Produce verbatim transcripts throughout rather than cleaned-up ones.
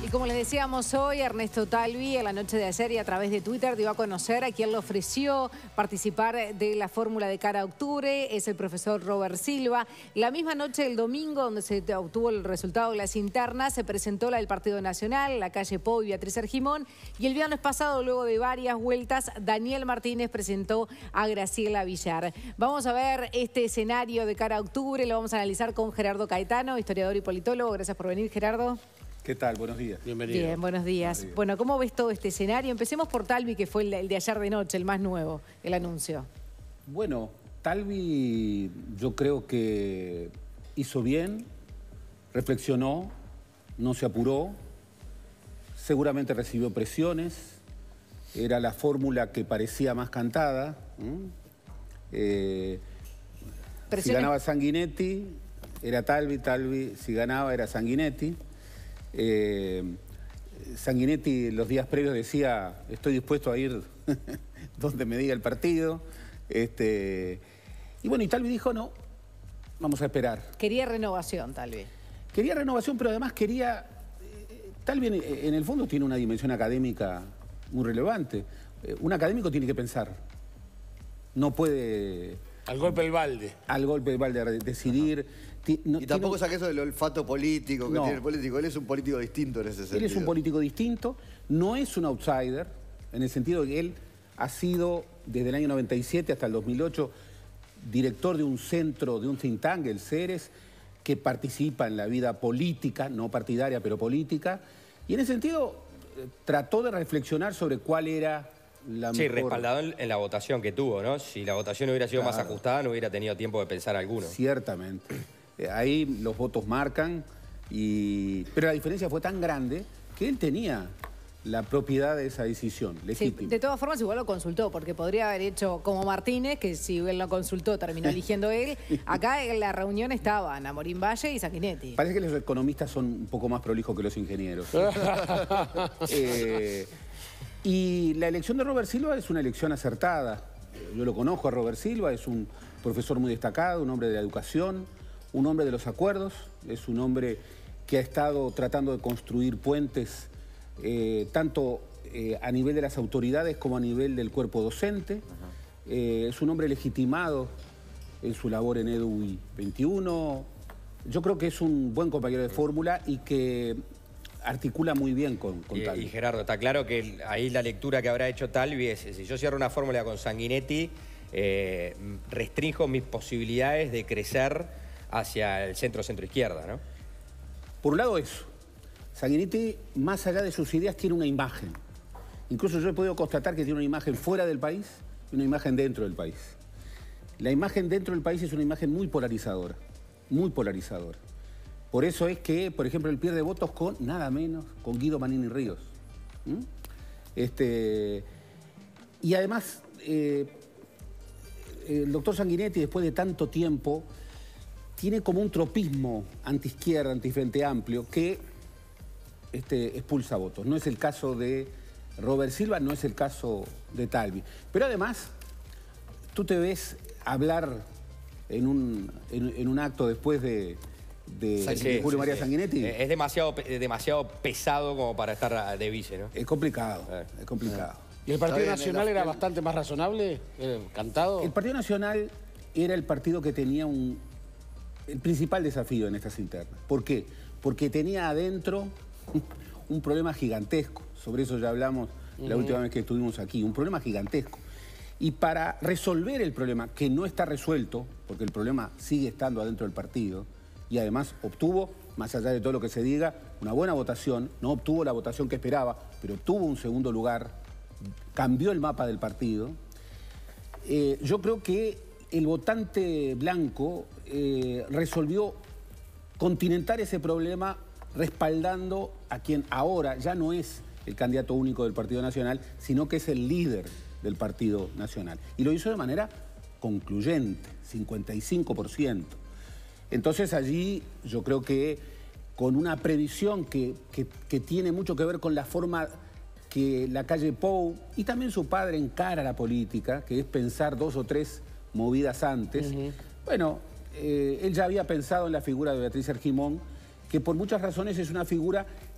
Y como les decíamos hoy, Ernesto Talvi, a la noche de ayer y a través de Twitter dio a conocer a quien le ofreció participar de la fórmula de cara a octubre. Es el profesor Robert Silva. La misma noche del domingo, donde se obtuvo el resultado de las internas, se presentó la del Partido Nacional, la calle Pou y Beatriz Argimón. Y el viernes pasado, luego de varias vueltas, Daniel Martínez presentó a Graciela Villar. Vamos a ver este escenario de cara a octubre. Lo vamos a analizar con Gerardo Caetano, historiador y politólogo. Gracias por venir, Gerardo. ¿Qué tal? Buenos días. Bienvenido. Bien, buenos días. Buenos días. Bueno, ¿cómo ves todo este escenario? Empecemos por Talvi, que fue el de, el de ayer de noche, el más nuevo, el anuncio. Bueno, Talvi yo creo que hizo bien, reflexionó, no se apuró, seguramente recibió presiones, era la fórmula que parecía más cantada. Eh, si ganaba Sanguinetti, era Talvi, Talvi, si ganaba era Sanguinetti. Eh, Sanguinetti los días previos decía, estoy dispuesto a ir donde me diga el partido. Este, y bueno, y Talvi dijo, no, vamos a esperar. Quería renovación, Talvi. Quería renovación, pero además quería... Eh, Talvi en, en el fondo tiene una dimensión académica muy relevante. Eh, un académico tiene que pensar. No puede... Al golpe del balde. Al golpe del balde, decidir... No, y tampoco tiene... saque eso del olfato político que no. tiene el político. Él es un político distinto en ese sentido. Él es un político distinto, no es un outsider, en el sentido de que él ha sido, desde el año noventa y siete hasta el dos mil ocho, director de un centro, de un think tank, el Ceres, que participa en la vida política, no partidaria, pero política, y en ese sentido eh, trató de reflexionar sobre cuál era la sí, mejor... respaldado en, en la votación que tuvo, ¿no? Si la votación hubiera sido claro. más ajustada, no hubiera tenido tiempo de pensar alguno. Ciertamente. Ahí los votos marcan, y... pero la diferencia fue tan grande que él tenía la propiedad de esa decisión, legítima. Sí, de todas formas, igual lo consultó, porque podría haber hecho como Martínez, que si él lo consultó, terminó eligiendo él. Acá en la reunión estaban Amorín Valle y Sanguinetti. Parece que los economistas son un poco más prolijos que los ingenieros. eh, y la elección de Robert Silva es una elección acertada. Yo lo conozco a Robert Silva, es un profesor muy destacado, un hombre de la educación, un hombre de los acuerdos, es un hombre que ha estado tratando de construir puentes eh, tanto eh, a nivel de las autoridades como a nivel del cuerpo docente. Eh, es un hombre legitimado en su labor en EDU veintiuno. Yo creo que es un buen compañero de fórmula y que articula muy bien con, con y, Talvi. Y Gerardo, está claro que ahí la lectura que habrá hecho Talvi es, si yo cierro una fórmula con Sanguinetti, eh, restringo mis posibilidades de crecer hacia el centro-centro-izquierda, ¿no? Por un lado eso. Sanguinetti, más allá de sus ideas, tiene una imagen. Incluso yo he podido constatar que tiene una imagen fuera del país y una imagen dentro del país. La imagen dentro del país es una imagen muy polarizadora, muy polarizadora. Por eso es que, por ejemplo, él pierde votos con nada menos, con Guido Manini Ríos. ¿Mm? Este, y además, eh, el doctor Sanguinetti, después de tanto tiempo, tiene como un tropismo anti-izquierda, anti-frente amplio, que este, expulsa votos. No es el caso de Robert Silva, no es el caso de Talvi. Pero además, tú te ves hablar en un, en, en un acto después de, de, sí, de Julio sí, María sí. Sanguinetti. Es demasiado, demasiado pesado como para estar de vice, ¿no? Es complicado, eh. es complicado. ¿Y el Partido bien, Nacional el, era el, bastante más razonable? ¿Era cantado? El Partido Nacional era el partido que tenía un... el principal desafío en estas internas. ¿Por qué? Porque tenía adentro un problema gigantesco. Sobre eso ya hablamos la uh-huh. última vez que estuvimos aquí. Un problema gigantesco. Y para resolver el problema, que no está resuelto, porque el problema sigue estando adentro del partido, y además obtuvo, más allá de todo lo que se diga, una buena votación, no obtuvo la votación que esperaba, pero tuvo un segundo lugar, cambió el mapa del partido. Eh, yo creo que el votante blanco eh, resolvió continentar ese problema respaldando a quien ahora ya no es el candidato único del Partido Nacional, sino que es el líder del Partido Nacional. Y lo hizo de manera concluyente, cincuenta y cinco por ciento. Entonces allí yo creo que con una previsión que, que, que tiene mucho que ver con la forma que la calle Pou y también su padre encara la política, que es pensar dos o tres movidas antes. Uh-huh. Bueno, eh, él ya había pensado en la figura de Beatriz Argimón, que por muchas razones es una figura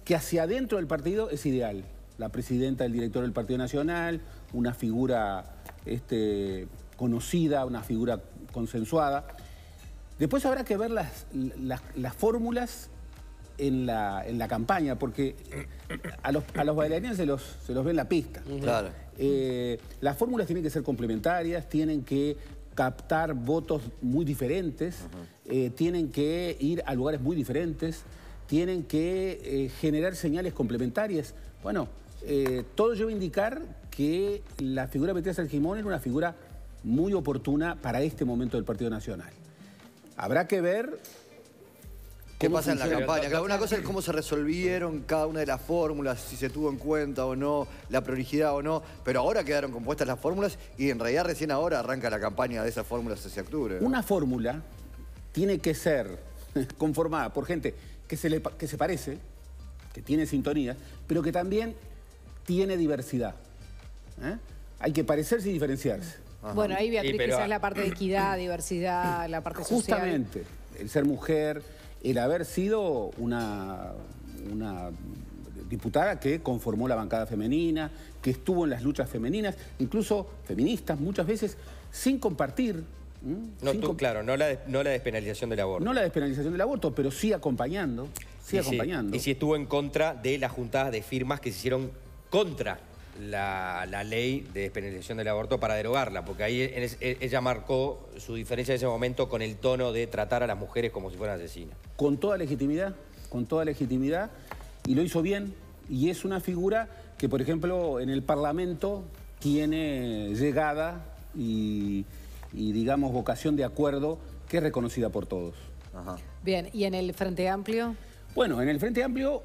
que hacia adentro del partido es ideal. La presidenta, el director del Partido Nacional, una figura este, conocida, una figura consensuada. Después habrá que ver las, las, las fórmulas en la, en la campaña, porque a los, a los bailarines se los, se los ve en la pista. Claro. Eh, las fórmulas tienen que ser complementarias, tienen que captar votos muy diferentes, uh-huh. eh, tienen que ir a lugares muy diferentes, tienen que eh, generar señales complementarias. Bueno, eh, todo lleva a indicar que la figura de Beatriz Argimón era una figura muy oportuna para este momento del Partido Nacional. Habrá que ver ¿Qué pasa en la campaña? Claro, una cosa es cómo se resolvieron cada una de las fórmulas, si se tuvo en cuenta o no, la prioridad o no, pero ahora quedaron compuestas las fórmulas y en realidad recién ahora arranca la campaña de esas fórmulas hacia octubre, ¿no? Una fórmula tiene que ser conformada por gente que se, le, que se parece, que tiene sintonía, pero que también tiene diversidad. ¿Eh? Hay que parecerse y diferenciarse. Ajá. Bueno, ahí Beatriz, pero... quizás la parte de equidad, diversidad, la parte social. Justamente, el ser mujer, el haber sido una, una diputada que conformó la bancada femenina, que estuvo en las luchas femeninas, incluso feministas muchas veces, sin compartir. No, sin tú, comp claro, no la, no la despenalización del aborto. No la despenalización del aborto, pero sí acompañando, sí y acompañando. Si, y si estuvo en contra de las juntadas de firmas que se hicieron contra La, la ley de despenalización del aborto para derogarla, porque ahí es, ella marcó su diferencia en ese momento con el tono de tratar a las mujeres como si fueran asesinas. Con toda legitimidad, con toda legitimidad, y lo hizo bien, y es una figura que, por ejemplo, en el Parlamento tiene llegada y, y digamos, vocación de acuerdo que es reconocida por todos. Ajá. Bien, ¿y en el Frente Amplio? Bueno, en el Frente Amplio...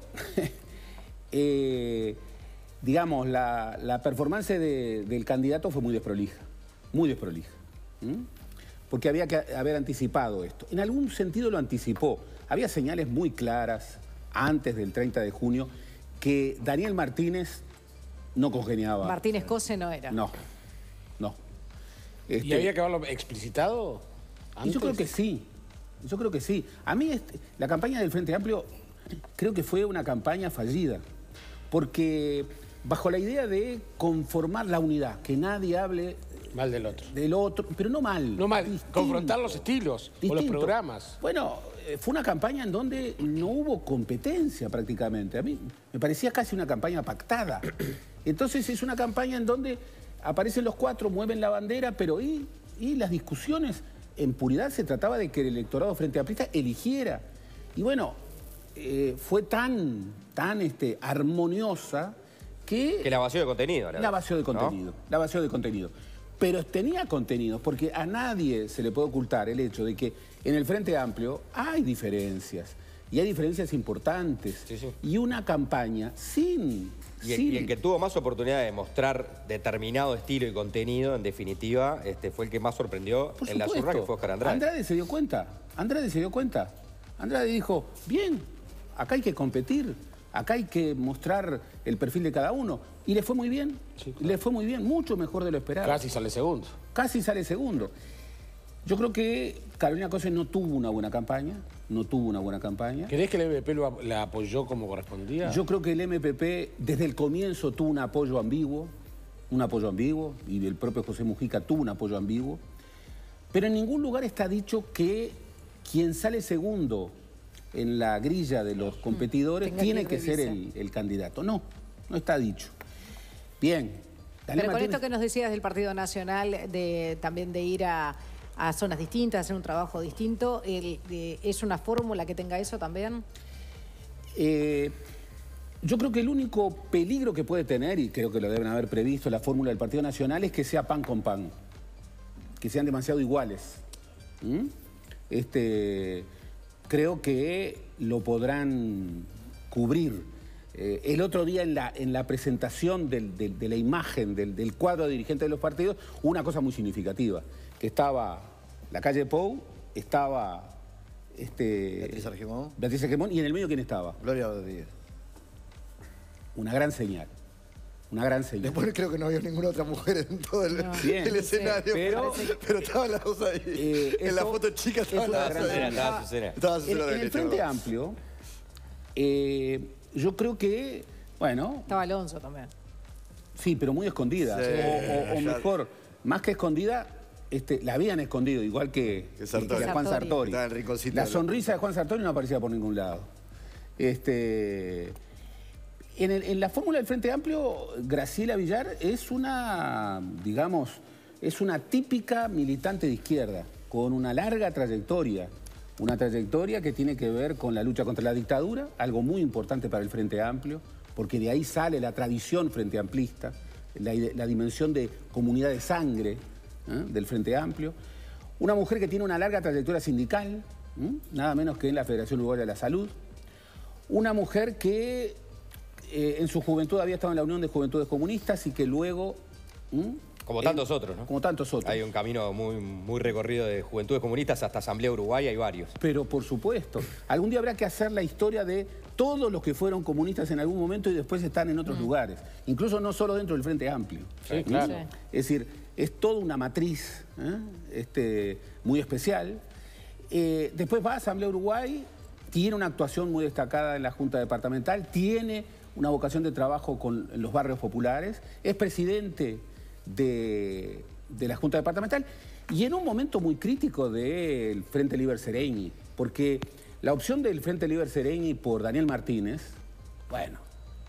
eh, digamos, la, la performance de, del candidato fue muy desprolija, muy desprolija. ¿Mm? Porque había que haber anticipado esto. En algún sentido lo anticipó. Había señales muy claras antes del treinta de junio que Daniel Martínez no congeniaba. Martínez Cose no era. No, no. Este, ¿Y había que haberlo explicitado antes? Y yo creo que sí, yo creo que sí. A mí este, la campaña del Frente Amplio creo que fue una campaña fallida, porque... bajo la idea de conformar la unidad, que nadie hable mal del otro. Del otro, pero no mal. No mal, distinto, confrontar los estilos distinto. O los programas. Bueno, fue una campaña en donde no hubo competencia prácticamente. A mí me parecía casi una campaña pactada. Entonces es una campaña en donde aparecen los cuatro, mueven la bandera, pero y, y las discusiones en puridad se trataba de que el electorado Frente Amplista eligiera. Y bueno, eh, fue tan, tan este, armoniosa... Que, que la vació de contenido. La, la vació de contenido, ¿no? La vació de contenido. Pero tenía contenidos, porque a nadie se le puede ocultar el hecho de que en el Frente Amplio hay diferencias, y hay diferencias importantes. Sí, sí. Y una campaña sin... Y el, sin... y el que tuvo más oportunidad de mostrar determinado estilo y contenido, en definitiva, este, fue el que más sorprendió Por en supuesto. la urna, que fue Oscar Andrade. Andrade se dio cuenta, Andrade se dio cuenta. Andrade dijo, bien, acá hay que competir. Acá hay que mostrar el perfil de cada uno. Y le fue muy bien. Sí, claro. Le fue muy bien, mucho mejor de lo esperado. Casi sale segundo. Casi sale segundo. Yo creo que Carolina Cose no tuvo una buena campaña. No tuvo una buena campaña. ¿Crees que el M P P lo, la apoyó como correspondía? Yo creo que el M P P desde el comienzo tuvo un apoyo ambiguo. Un apoyo ambiguo. Y el propio José Mujica tuvo un apoyo ambiguo. Pero en ningún lugar está dicho que quien sale segundo en la grilla de los competidores Tenga tiene que, que ser el, el candidato. No, no está dicho. Bien. Daniel Pero con Martínez... esto que nos decías del Partido Nacional, de, también de ir a, a zonas distintas, hacer un trabajo distinto, el, de, ¿es una fórmula que tenga eso también? Eh, yo creo que el único peligro que puede tener, y creo que lo deben haber previsto la fórmula del Partido Nacional, es que sea pan con pan. Que sean demasiado iguales. ¿Mm? Este... Creo que lo podrán cubrir. Eh, el otro día en la, en la presentación del, del, de la imagen del, del cuadro de dirigentes de los partidos, hubo una cosa muy significativa, que estaba la calle Pou, estaba este, Beatriz Argimón. Beatriz Argimón, y en el medio ¿quién estaba? Gloria Rodríguez. Una gran señal. Una gran señal. Después creo que no había ninguna otra mujer en todo el, no. Bien, el escenario. Pero, pero estaban las dos ahí. Eh, en la foto chica estaban las dos ahí. Estaba Azucena. En, en el Frente Amplio, eh, yo creo que, bueno... Estaba Alonso también. Sí, pero muy escondida. Sí, o, o- o ya- mejor, más que escondida, este, la habían escondido, igual que, Que Sartori. que a Juan Sartori. Sartori. Estaba en el rinconcito La de los- sonrisa de Juan Sartori no aparecía por ningún lado. Este, en, el- en la fórmula del Frente Amplio, Graciela Villar es una, digamos, es una típica militante de izquierda, con una larga trayectoria. Una trayectoria que tiene que ver con la lucha contra la dictadura, algo muy importante para el Frente Amplio, porque de ahí sale la tradición frente amplista, la, la dimensión de comunidad de sangre, ¿eh?, del Frente Amplio. Una mujer que tiene una larga trayectoria sindical, ¿eh?, nada menos que en la Federación Uruguaya de la Salud. Una mujer que eh, en su juventud había estado en la Unión de Juventudes Comunistas y que luego... ¿eh?, Como en- tantos otros, ¿no? Como tantos otros. Hay un camino muy, muy recorrido de Juventudes Comunistas hasta Asamblea Uruguaya, hay varios. Pero por supuesto, algún día habrá que hacer la historia de todos los que fueron comunistas en algún momento y después están en otros lugares. Incluso no solo dentro del Frente Amplio. Sí, claro. Sí. Es decir, es toda una matriz, ¿eh?, este, muy especial. Eh, después va a Asamblea Uruguay, tiene una actuación muy destacada en la Junta Departamental, tiene una vocación de trabajo con en los barrios populares, es presidente de, de la Junta Departamental y en un momento muy crítico del Frente Liber Sereñi, porque la opción del Frente Liber Sereñi por Daniel Martínez, bueno,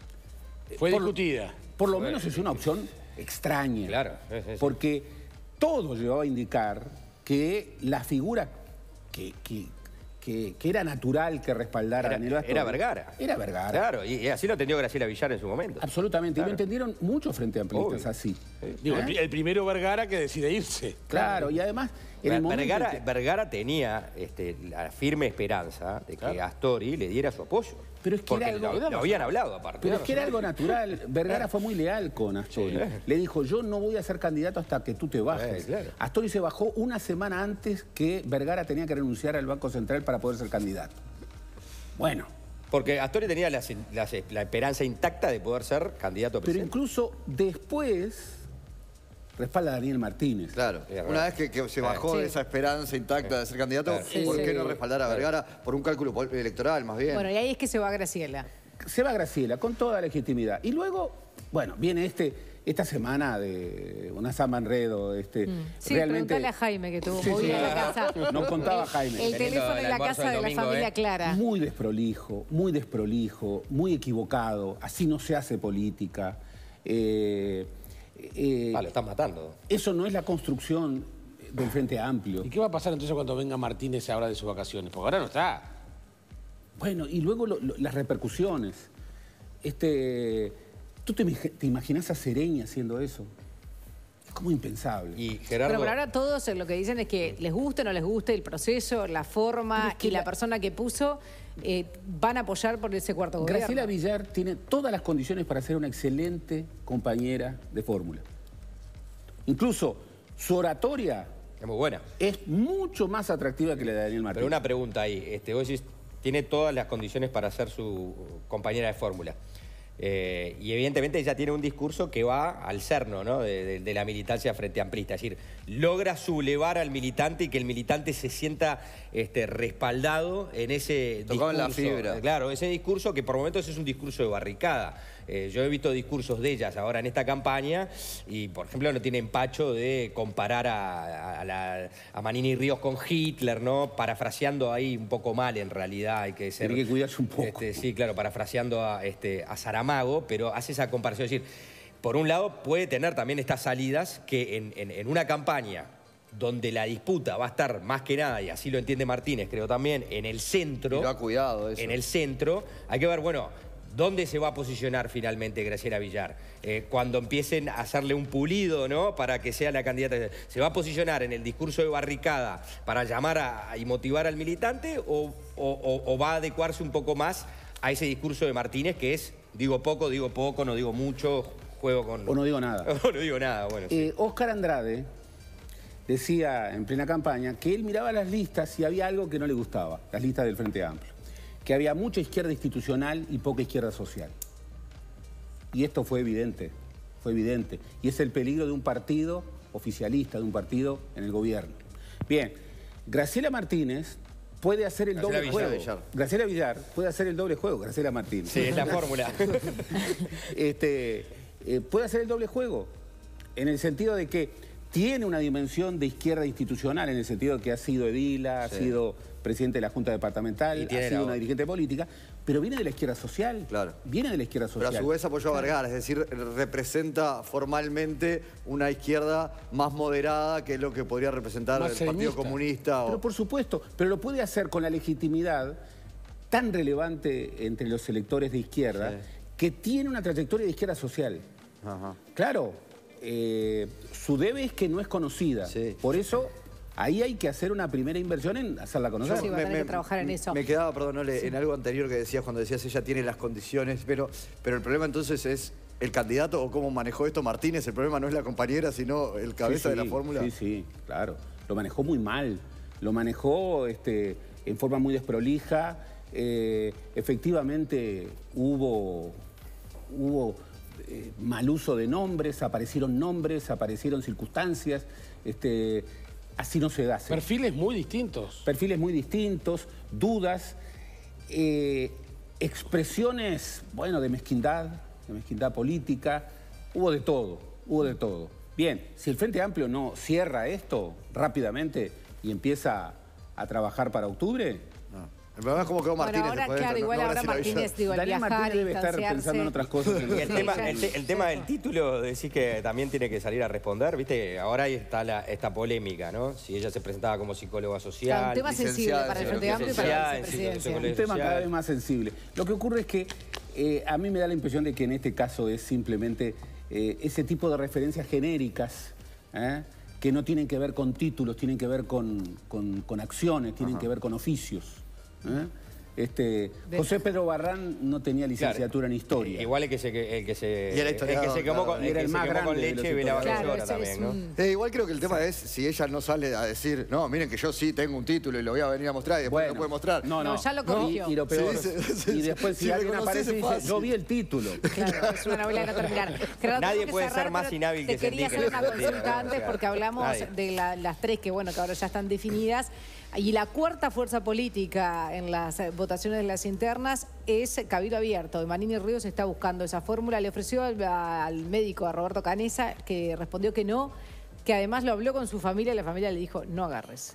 Fue por- discutida. por lo menos es una opción extraña. Claro, sí, sí, sí. Porque todo llevaba a indicar que la figura que, que, que, que era natural que respaldara a Era, Daniel Astori era Vergara. Era Vergara. Claro, y, y así lo entendió Graciela Villar en su momento. Absolutamente. Y Claro. lo entendieron muchos frente amplistas Obvio. así. Digo, ¿Eh? el, pri- el primero Vergara que decide irse. Claro, y además, en el momento Vergara, en que- Vergara tenía este, la firme esperanza de que Claro. Astori le diera su apoyo. Pero es que Porque era algo- lo, lo habían hablado aparte. Pero es que era algo natural. Vergara fue muy leal con Astori. Sí. Le dijo, yo no voy a ser candidato hasta que tú te bajes. Sí, claro. Astori se bajó una semana antes que Vergara tenía que renunciar al Banco Central para poder ser candidato. Bueno, Porque Astori tenía la, la- la esperanza intacta de poder ser candidato a pero presidente. incluso después respalda a Daniel Martínez. Claro, Sí, una vez que, que se bajó Sí. de esa esperanza intacta de ser candidato, Claro. Sí, ¿por sí. qué no respaldar a Vergara por un cálculo pol- electoral más bien? Bueno, y ahí es que se va Graciela. Se va Graciela con toda legitimidad. Y luego, bueno, viene este, esta semana de una samba enredo. Este, Sí, realmente... preguntale a Jaime que tuvo Sí, movida sí. en la casa. No contaba Jaime. El Teniendo teléfono el en la almuerzo casa del de domingo, la familia ¿eh? Clara. Muy desprolijo, muy desprolijo, muy equivocado. Así no se hace política. Eh, eh, Ah, lo están matando. eso no es la construcción del Frente Amplio. ¿Y qué va a pasar entonces cuando venga Martínez ahora de sus vacaciones? Porque ahora no está. Bueno, y luego lo- lo- las repercusiones. Este, ¿Tú te, imag- te imaginas a Sereñi haciendo eso? Es como impensable. Y Pero Gerardo... por ahora todos lo que dicen es que les guste o no les guste el proceso, la forma Pero es que y la, la- persona que puso eh, van a apoyar por ese cuarto gobierno. Graciela Villar tiene todas las condiciones para ser una excelente compañera de fórmula. Incluso su oratoria Es muy buena. es mucho más atractiva que la de Daniel Martínez. Pero una pregunta ahí. Este, vos decís, tiene todas las condiciones para ser su compañera de fórmula. Eh, y evidentemente ella tiene un discurso que va al cerno, ¿no?, de, de- de la militancia frente amplista. Es decir, logra sublevar al militante y que el militante se sienta este, respaldado en ese Tocaba en la discurso. fibra. Claro, ese discurso que por momentos es un discurso de barricada. Eh, yo he visto discursos de ellas ahora en esta campaña y, por ejemplo, no tiene empacho de comparar a, a, la- a Manini Ríos con Hitler, ¿no? Parafraseando ahí un poco mal, en realidad, hay que ser... Tiene que cuidarse un poco. Este, sí, claro, parafraseando a, este, a Saramago, pero hace esa comparación. Es decir, por un lado puede tener también estas salidas que en, en- en una campaña donde la disputa va a estar más que nada, y así lo entiende Martínez, creo también, en el centro... Y lo ha cuidado eso. En el centro, hay que ver, bueno, dónde se va a posicionar finalmente Graciela Villar. Eh, cuando empiecen a hacerle un pulido, ¿no?, para que sea la candidata. ¿Se va a posicionar en el discurso de barricada para llamar a, y motivar al militante o, o- o- o va a adecuarse un poco más a ese discurso de Martínez que es, digo poco, digo poco, no digo mucho, juego con... O no digo nada. O no digo nada, bueno, sí. Eh, Óscar Andrade decía en plena campaña que él miraba las listas y había algo que no le gustaba, las listas del Frente Amplio, que había mucha izquierda institucional y poca izquierda social. Y esto fue evidente, fue evidente. Y es el peligro de un partido, oficialista, de un partido en el gobierno. Bien, Graciela Martínez, eh, tiene todas las condiciones para ser una excelente compañera de fórmula. Incluso su oratoria es mucho más atractiva que la de Daniel Martínez. Pero una pregunta ahí. Este, ¿Tú te, imagi- te imaginas a Sereñi haciendo eso? Es como impensable. Y puede hacer el Graciela doble Villar. juego. Villar. Graciela Villar puede hacer el doble juego, Graciela Martín. Sí, es la fórmula. este, eh, puede hacer el doble juego, en el sentido de que tiene una dimensión de izquierda institucional, en el sentido de que ha sido edila, Sí. ha sido presidente de la Junta Y Departamental, tiene ha sido la- una dirigente política, pero viene de la izquierda social. Claro. Viene de la izquierda Pero social. a su vez apoyó a Vergara, es decir, representa formalmente una izquierda más moderada que lo que podría representar Más el Partido cenista. Comunista. Pero O... por supuesto, pero lo puede hacer con la legitimidad tan relevante entre los electores de izquierda, Sí. que tiene una trayectoria de izquierda social. Ajá. Claro, eh, su debe es que no es conocida. Sí. Por eso, ahí hay que hacer una primera inversión en hacerla conocer. Sí, va a tener que trabajar en eso. Me quedaba, perdón, Ole, en algo anterior que decías, cuando decías ella tiene las condiciones, pero, pero el problema entonces es el candidato o cómo manejó esto Martínez. El problema no es la compañera, sino el cabeza Sí, de sí, la fórmula. Sí, sí, claro. Lo manejó muy mal. Lo manejó este, en forma muy desprolija. Eh, efectivamente hubo, hubo eh, mal uso de nombres, aparecieron nombres, aparecieron circunstancias. Este, así no se hace. Perfiles muy distintos. Perfiles muy distintos, dudas, eh, expresiones, bueno, de mezquindad, de mezquindad política, hubo de todo, hubo de todo. Bien, si el Frente Amplio no cierra esto rápidamente y empieza a trabajar para octubre, No. El problema es cómo quedó Martínez. Bueno, ahora, después de claro, esto, igual no ahora Graciela Villar. Martínez, digo, al Daniel viajar, Martínez debe estar distanciarse. pensando en otras cosas. Y el, Sí, tema, ya. el, te- el tema del título, decís que también tiene que salir a responder, ¿viste? Ahora ahí está la, esta polémica, ¿no? Si ella se presentaba como psicóloga social. Claro, un tema sensible licenciada, para el sí, Frente Amplio y para la licenciada en vicepresidencia. psicología. Un tema cada social. vez más sensible. Lo que ocurre es que eh, a mí me da la impresión de que en este caso es simplemente eh, ese tipo de referencias genéricas, ¿eh? que no tienen que ver con títulos, tienen que ver con, con- con acciones, tienen que ver con oficios. ¿eh? Este, José Pedro Barrán no tenía licenciatura en historia. Igual el que se, el que se, Y era el que historiador, se quemó claro. con, Y el era que el se más quemó con grande de los leche ve la historiadores. Claro, basura ese es también, ¿no? un- Eh, igual creo que el tema es si ella no sale a decir, no, miren que yo sí tengo un título y lo voy a venir a mostrar y después no lo puede mostrar. No, no. No, ya lo corrigió. Y, y lo peor, Sí, sí, sí, y después sí, si si alguien reconoces aparece y es dice, fácil. yo vi el título. Claro, es una novela de no terminar. Gerardo, Nadie tengo que puede cerrar, ser más pero inhábil te que quería Sendik hacer en una ese sentido, consulta antes ¿no? porque hablamos Nadie. de la- las tres que, bueno, que ahora ya están definidas. Y la cuarta fuerza política en las eh, votaciones de las internas es Cabildo Abierto. Y Manini Ríos está buscando esa fórmula. Le ofreció al, al médico, a Roberto Canesa, que respondió que no, que además lo habló con su familia y la familia le dijo, no agarres.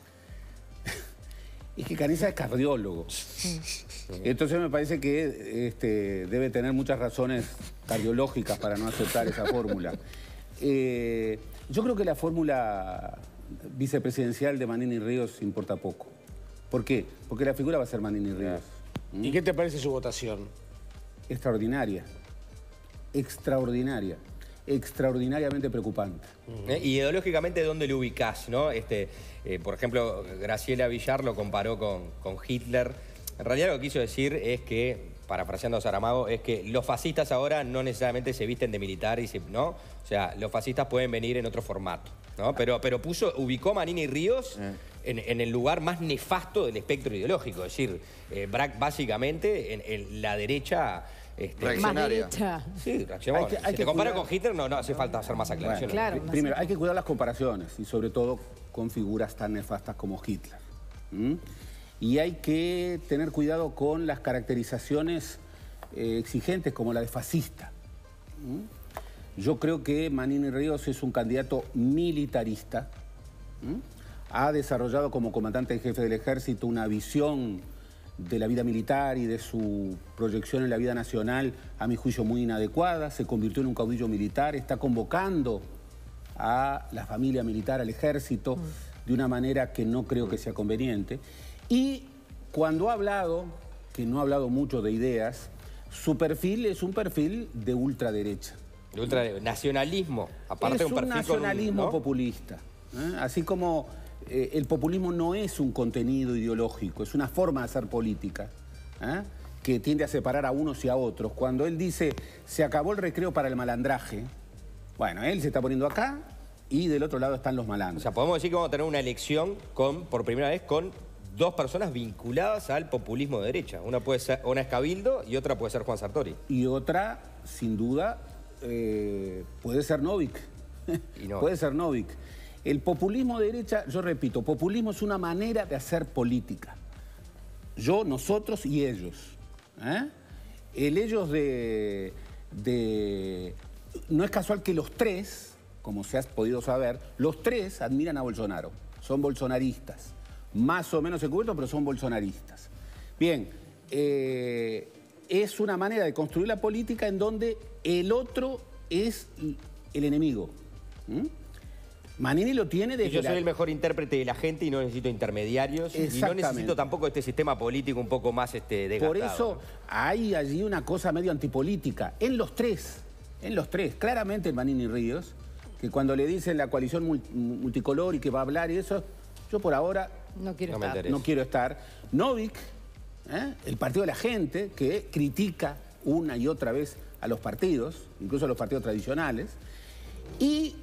Es que Canesa es cardiólogo. Entonces me parece que este, debe tener muchas razones cardiológicas para no aceptar esa fórmula. Eh, yo creo que la fórmula vicepresidencial de Manini Ríos importa poco. ¿Por qué? Porque la figura va a ser Manini Ríos. ¿Y qué te parece su votación? Extraordinaria. Extraordinaria. Extraordinariamente preocupante. ¿Eh? Y ideológicamente, ¿dónde lo ubicás, no? Este, eh, por ejemplo, Graciela Villar lo comparó con, con Hitler. En realidad lo que quiso decir es que, parafraseando a Saramago, es que los fascistas ahora no necesariamente se visten de militar, y se, ¿no? O sea, los fascistas pueden venir en otro formato, ¿no? Pero, pero puso, ubicó a Manini Ríos en, en el lugar más nefasto del espectro ideológico. Es decir, eh, Brac básicamente en, en la derecha... Este, Reaccionaria. Más derecha. Sí, reaccionó. Hay que- hay si que te compara cuidar- con Hitler, no, no hace falta hacer más aclaraciones. Claro. Pri- Primero, hay que cuidar las comparaciones y sobre todo con figuras tan nefastas como Hitler. ¿Mm? Y hay que tener cuidado con las caracterizaciones eh, exigentes como la de fascista. ¿Mm? Yo creo que Manini Ríos es un candidato militarista. ¿Mm? Ha desarrollado como comandante en jefe del ejército una visión de la vida militar y de su proyección en la vida nacional, a mi juicio, muy inadecuada. Se convirtió en un caudillo militar, está convocando a la familia militar, al ejército, de una manera que no creo que sea conveniente. Y cuando ha hablado, que no ha hablado mucho de ideas, su perfil es un perfil de ultraderecha. El ultra nacionalismo, aparte es de un un perfil nacionalismo con un, ¿no? populista. ¿eh? Así como eh, el populismo no es un contenido ideológico, es una forma de hacer política, ¿eh? que tiende a separar a unos y a otros. Cuando él dice, se acabó el recreo para el malandraje, bueno, él se está poniendo acá y del otro lado están los O malandros. sea, podemos decir que vamos a tener una elección con, por primera vez con dos personas vinculadas al populismo de derecha. Una puede ser, una es Cabildo y otra puede ser Juan Sartori. Y otra, sin duda, eh, puede ser Novik. Y no. Puede ser Novik. El populismo de derecha, yo repito, populismo es una manera de hacer política. Yo, nosotros y ellos. ¿eh? El ellos de, de... No es casual que los tres, como se ha podido saber, los tres admiran a Bolsonaro. Son bolsonaristas. Más o menos encubiertos, pero son bolsonaristas. Bien, eh, es una manera de construir la política en donde el otro es el enemigo. ¿Mm? Manini lo tiene desde... Y yo soy la... el mejor intérprete de la gente y no necesito intermediarios. Y no necesito tampoco este sistema político un poco más este, desgastado. Por eso ¿no? hay allí una cosa medio antipolítica. En los tres, en los tres. Claramente en Manini Ríos, que cuando le dicen la coalición multicolor y que va a hablar y eso, yo por ahora no quiero no estar. No quiero estar. Novik, ¿eh? el partido de la gente, que critica una y otra vez a los partidos, incluso a los partidos tradicionales. Y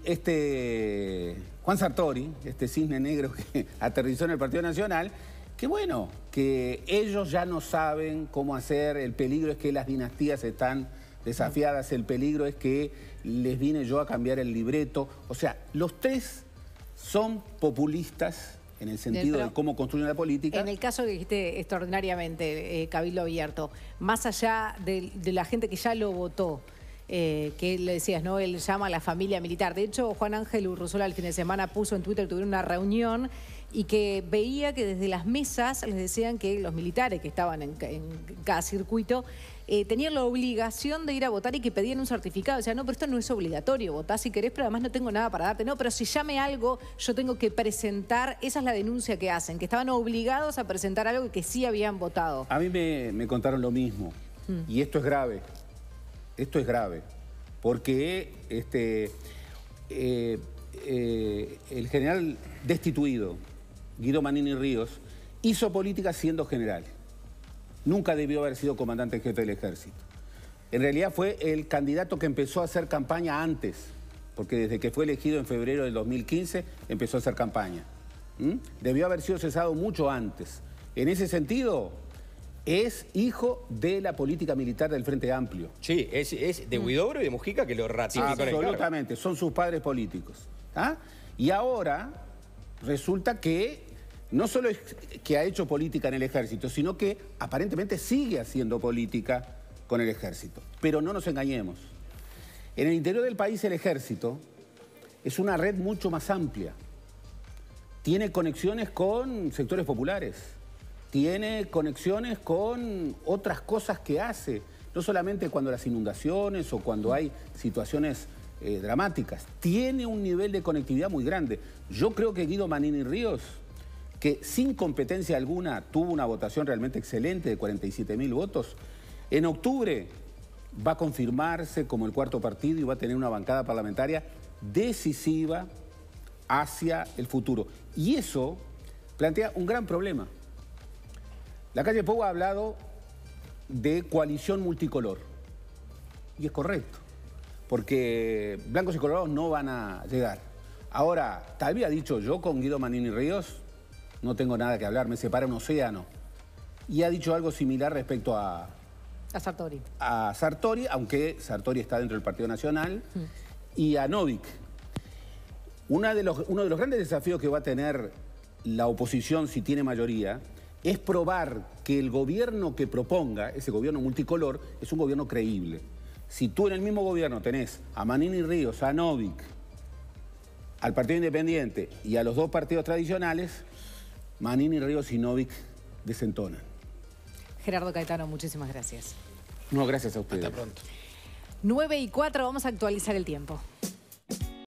este Juan Sartori, este cisne negro que aterrizó en el Partido Nacional, que bueno, que ellos ya no saben cómo hacer, el peligro es que las dinastías están desafiadas, el peligro es que les vine yo a cambiar el libreto. O sea, los tres son populistas en el sentido Pero, de cómo construyen la política. En el caso que dijiste extraordinariamente, eh, Cabildo Abierto, más allá de, de la gente que ya lo votó, Eh, que le decías, ¿no? Él llama a la familia militar. De hecho, Juan Ángel Urresola el fin de semana puso en Twitter que tuvieron una reunión y que veía que desde las mesas les decían que los militares que estaban en, en cada circuito eh, tenían la obligación de ir a votar y que pedían un certificado. O sea, no, pero esto no es obligatorio, votá si querés, pero además no tengo nada para darte. No, pero si llame algo, yo tengo que presentar, esa es la denuncia que hacen, que estaban obligados a presentar algo que sí habían votado. A mí me, me contaron lo mismo, hmm. y esto es grave. Esto es grave, porque este, eh, eh, el general destituido, Guido Manini Ríos, hizo política siendo general. Nunca debió haber sido comandante en jefe del ejército. En realidad fue el candidato que empezó a hacer campaña antes, porque desde que fue elegido en febrero del dos mil quince empezó a hacer campaña. ¿Mm? Debió haber sido cesado mucho antes. En ese sentido... es hijo de la política militar del Frente Amplio. Sí, es, es de Huidobro y de Mujica que lo ratificó. Absolutamente, son sus padres políticos. ¿Ah? Y ahora resulta que no solo es que ha hecho política en el ejército, sino que aparentemente sigue haciendo política con el ejército. Pero no nos engañemos. En el interior del país el ejército es una red mucho más amplia. Tiene conexiones con sectores populares. Tiene conexiones con otras cosas que hace, no solamente cuando las inundaciones o cuando hay situaciones eh, dramáticas. Tiene un nivel de conectividad muy grande. Yo creo que Guido Manini Ríos, que sin competencia alguna tuvo una votación realmente excelente de cuarenta y siete mil votos, en octubre va a confirmarse como el cuarto partido y va a tener una bancada parlamentaria decisiva hacia el futuro. Y eso plantea un gran problema. La calle Pou ha hablado de coalición multicolor. Y es correcto, porque blancos y colorados no van a llegar. Ahora, tal vez ha dicho, yo con Guido Manini Ríos no tengo nada que hablar, me separa un océano. Y ha dicho algo similar respecto a... A Sartori. A Sartori, aunque Sartori está dentro del Partido Nacional, mm. y a Novik. Una de los, uno de los grandes desafíos que va a tener la oposición, si tiene mayoría, es probar que el gobierno que proponga, ese gobierno multicolor, es un gobierno creíble. Si tú en el mismo gobierno tenés a Manini Ríos, a Novik, al Partido Independiente y a los dos partidos tradicionales, Manini Ríos y Novik desentonan. Gerardo Caetano, muchísimas gracias. No, gracias a ustedes. Hasta pronto. nueve y cuatro, vamos a actualizar el tiempo.